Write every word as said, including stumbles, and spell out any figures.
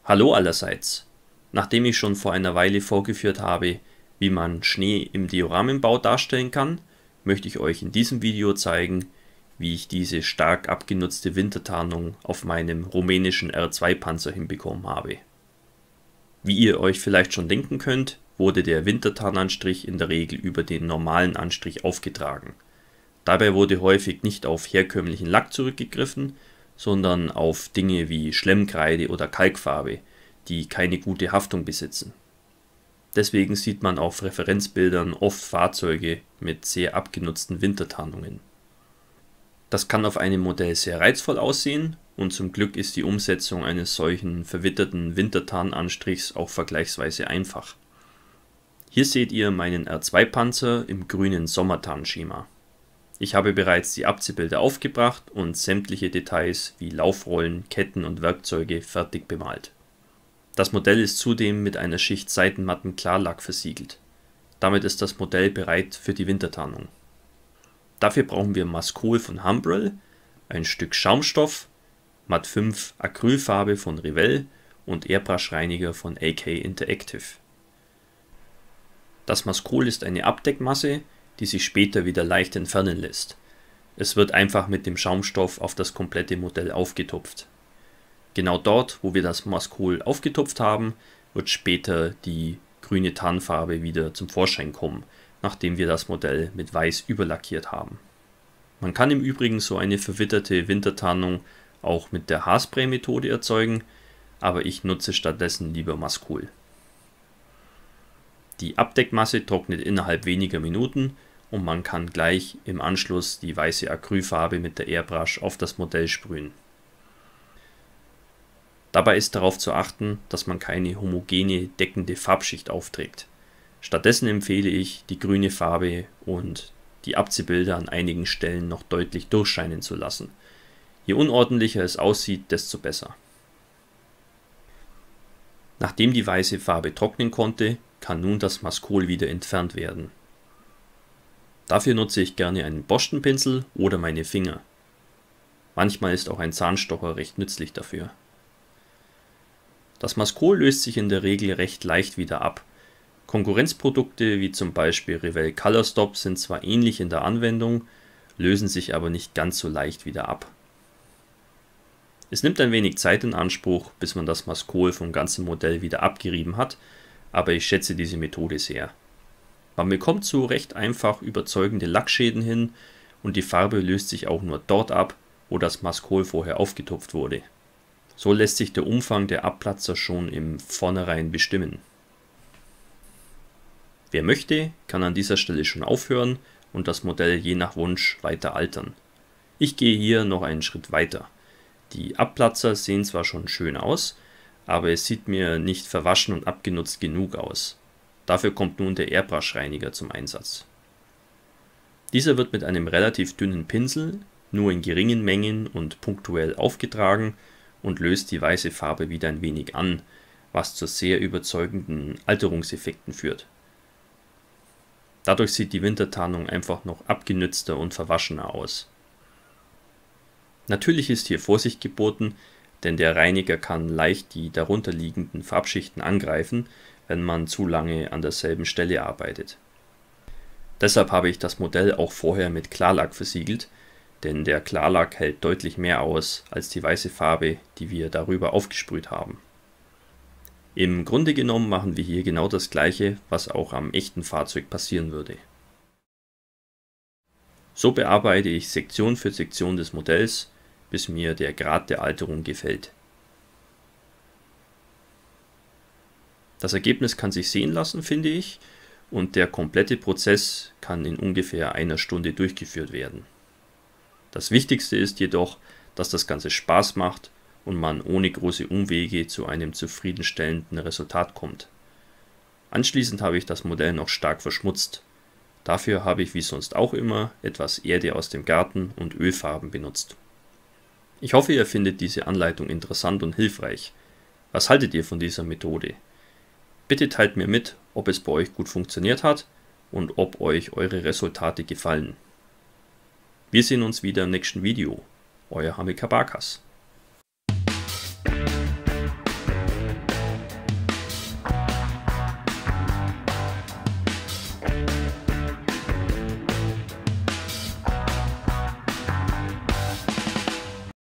Hallo allerseits! Nachdem ich schon vor einer Weile vorgeführt habe, wie man Schnee im Dioramenbau darstellen kann, möchte ich euch in diesem Video zeigen, wie ich diese stark abgenutzte Wintertarnung auf meinem rumänischen R zwei Panzer hinbekommen habe. Wie ihr euch vielleicht schon denken könnt, wurde der Wintertarnanstrich in der Regel über den normalen Anstrich aufgetragen. Dabei wurde häufig nicht auf herkömmlichen Lack zurückgegriffen, sondern auf Dinge wie Schlemmkreide oder Kalkfarbe, die keine gute Haftung besitzen. Deswegen sieht man auf Referenzbildern oft Fahrzeuge mit sehr abgenutzten Wintertarnungen. Das kann auf einem Modell sehr reizvoll aussehen und zum Glück ist die Umsetzung eines solchen verwitterten Wintertarnanstrichs auch vergleichsweise einfach. Hier seht ihr meinen R zwei Panzer im grünen Sommertarnschema. Ich habe bereits die Abziehbilder aufgebracht und sämtliche Details wie Laufrollen, Ketten und Werkzeuge fertig bemalt. Das Modell ist zudem mit einer Schicht Seitenmatten Klarlack versiegelt. Damit ist das Modell bereit für die Wintertarnung. Dafür brauchen wir Maskol von Humbrol, ein Stück Schaumstoff, Matt fünf Acrylfarbe von Revell und Airbrush-Reiniger von A K Interactive. Das Maskol ist eine Abdeckmasse, die sich später wieder leicht entfernen lässt. Es wird einfach mit dem Schaumstoff auf das komplette Modell aufgetupft. Genau dort, wo wir das Maskol aufgetupft haben, wird später die grüne Tarnfarbe wieder zum Vorschein kommen, nachdem wir das Modell mit Weiß überlackiert haben. Man kann im Übrigen so eine verwitterte Wintertarnung auch mit der Haarspray-Methode erzeugen, aber ich nutze stattdessen lieber Maskol. Die Abdeckmasse trocknet innerhalb weniger Minuten und man kann gleich im Anschluss die weiße Acrylfarbe mit der Airbrush auf das Modell sprühen. Dabei ist darauf zu achten, dass man keine homogene deckende Farbschicht aufträgt. Stattdessen empfehle ich, die grüne Farbe und die Abziehbilder an einigen Stellen noch deutlich durchscheinen zu lassen. Je unordentlicher es aussieht, desto besser. Nachdem die weiße Farbe trocknen konnte, kann nun das Maskol wieder entfernt werden. Dafür nutze ich gerne einen Borstenpinsel oder meine Finger. Manchmal ist auch ein Zahnstocher recht nützlich dafür. Das Maskol löst sich in der Regel recht leicht wieder ab. Konkurrenzprodukte wie zum Beispiel Revell Color Stop sind zwar ähnlich in der Anwendung, lösen sich aber nicht ganz so leicht wieder ab. Es nimmt ein wenig Zeit in Anspruch, bis man das Maskol vom ganzen Modell wieder abgerieben hat, aber ich schätze diese Methode sehr. Man bekommt so recht einfach überzeugende Lackschäden hin und die Farbe löst sich auch nur dort ab, wo das Maskol vorher aufgetupft wurde. So lässt sich der Umfang der Abplatzer schon im Vornherein bestimmen. Wer möchte, kann an dieser Stelle schon aufhören und das Modell je nach Wunsch weiter altern. Ich gehe hier noch einen Schritt weiter. Die Abplatzer sehen zwar schon schön aus, aber es sieht mir nicht verwaschen und abgenutzt genug aus. Dafür kommt nun der Airbrush-Reiniger zum Einsatz. Dieser wird mit einem relativ dünnen Pinsel, nur in geringen Mengen und punktuell aufgetragen und löst die weiße Farbe wieder ein wenig an, was zu sehr überzeugenden Alterungseffekten führt. Dadurch sieht die Wintertarnung einfach noch abgenützter und verwaschener aus. Natürlich ist hier Vorsicht geboten, denn der Reiniger kann leicht die darunterliegenden Farbschichten angreifen, wenn man zu lange an derselben Stelle arbeitet. Deshalb habe ich das Modell auch vorher mit Klarlack versiegelt, denn der Klarlack hält deutlich mehr aus als die weiße Farbe, die wir darüber aufgesprüht haben. Im Grunde genommen machen wir hier genau das gleiche, was auch am echten Fahrzeug passieren würde. So bearbeite ich Sektion für Sektion des Modells, bis mir der Grad der Alterung gefällt. Das Ergebnis kann sich sehen lassen, finde ich, und der komplette Prozess kann in ungefähr einer Stunde durchgeführt werden. Das Wichtigste ist jedoch, dass das Ganze Spaß macht und man ohne große Umwege zu einem zufriedenstellenden Resultat kommt. Anschließend habe ich das Modell noch stark verschmutzt. Dafür habe ich wie sonst auch immer etwas Erde aus dem Garten und Ölfarben benutzt. Ich hoffe, ihr findet diese Anleitung interessant und hilfreich. Was haltet ihr von dieser Methode? Bitte teilt mir mit, ob es bei euch gut funktioniert hat und ob euch eure Resultate gefallen. Wir sehen uns wieder im nächsten Video. Euer Hamilcar Barkas.